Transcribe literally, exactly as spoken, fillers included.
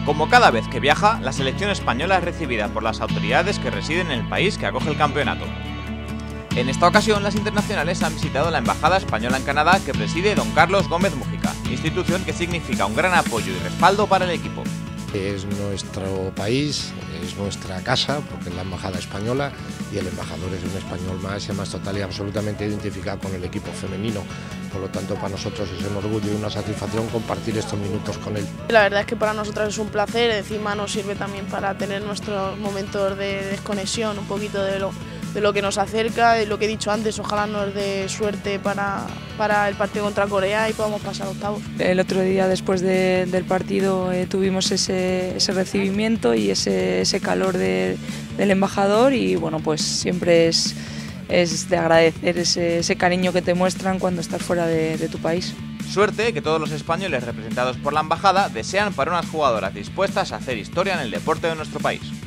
Como cada vez que viaja, la selección española es recibida por las autoridades que residen en el país que acoge el campeonato. En esta ocasión, las internacionales han visitado la Embajada Española en Canadá que preside don Carlos Gómez Mújica, institución que significa un gran apoyo y respaldo para el equipo. Es nuestro país, es nuestra casa, porque es la embajada española y el embajador es un español más y además total y absolutamente identificado con el equipo femenino. Por lo tanto, para nosotros es un orgullo y una satisfacción compartir estos minutos con él. La verdad es que para nosotros es un placer, encima nos sirve también para tener nuestros momentos de desconexión, un poquito de lo, de lo que nos acerca, de lo que he dicho antes, ojalá nos dé suerte para, para el partido contra Corea y podamos pasar a octavos. El otro día después de, del partido eh, tuvimos ese, ese recibimiento y ese, ese calor de, del embajador y bueno, pues siempre es, es de agradecer ese, ese cariño que te muestran cuando estás fuera de, de tu país. Suerte que todos los españoles representados por la embajada desean para unas jugadoras dispuestas a hacer historia en el deporte de nuestro país.